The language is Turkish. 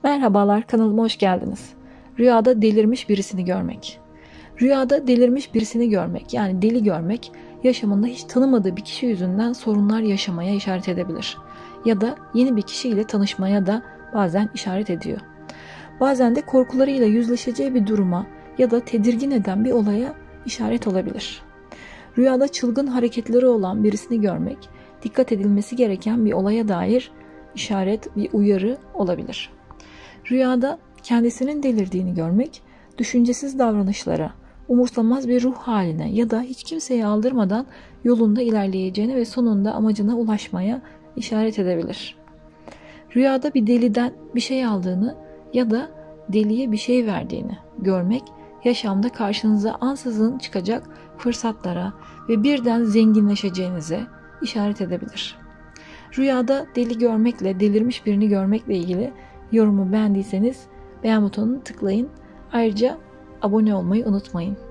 Merhabalar, kanalıma hoş geldiniz. Rüyada delirmiş birisini görmek. Rüyada delirmiş birisini görmek, yani deli görmek, yaşamında hiç tanımadığı bir kişi yüzünden sorunlar yaşamaya işaret edebilir. Ya da yeni bir kişiyle tanışmaya da bazen işaret ediyor. Bazen de korkularıyla yüzleşeceği bir duruma ya da tedirgin eden bir olaya işaret olabilir. Rüyada çılgın hareketleri olan birisini görmek, dikkat edilmesi gereken bir olaya dair işaret, bir uyarı olabilir. Rüyada kendisinin delirdiğini görmek, düşüncesiz davranışlara, umursamaz bir ruh haline ya da hiç kimseye aldırmadan yolunda ilerleyeceğini ve sonunda amacına ulaşmaya işaret edebilir. Rüyada bir deliden bir şey aldığını ya da deliye bir şey verdiğini görmek, yaşamda karşınıza ansızın çıkacak fırsatlara ve birden zenginleşeceğinize işaret edebilir. Rüyada deli görmekle, delirmiş birini görmekle ilgili yorumu beğendiyseniz beğen butonuna tıklayın. Ayrıca abone olmayı unutmayın.